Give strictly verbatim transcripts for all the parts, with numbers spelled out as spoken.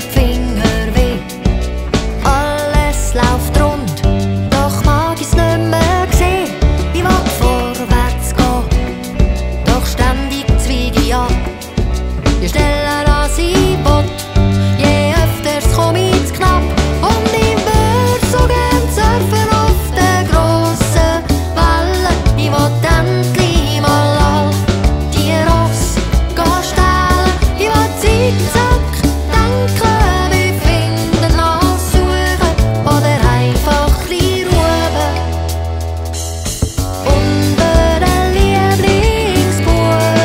die Finger weh. Alles läuft rund, doch mag ich's nicht mehr sehen. Ich will vorwärts gehen, doch ständig zwiege ich ab. Je schneller als ich will, je öfters komm ich zu knapp. Und ich würd so gern surfen auf den grossen Wellen. Ich will endlich mal all die Rosse gehen stehlen. Ich will Zeit zurück denken, wie finden, nachsuchen oder einfach chli ruhen. Unter den Lieblingsbuchen.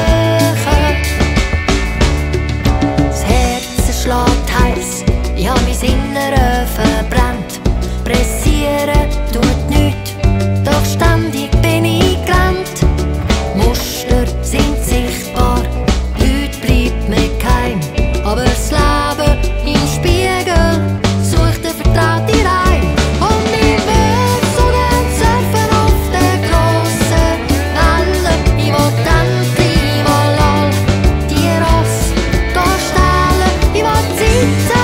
Das Herz schlägt heiß, ich hab mein Innere verbrannt. Pressieren tut nichts, doch ständig bin ich gerannt. Muster sind sichtbar, nichts bleibt mir geheim. Aber das Leben im Spiegel sucht den vertrauten Reim. Und ich würd so gern surfen auf den grossen Wellen. Ich will endlich mal all die Rosse gehen stehlen. Ich will Zeit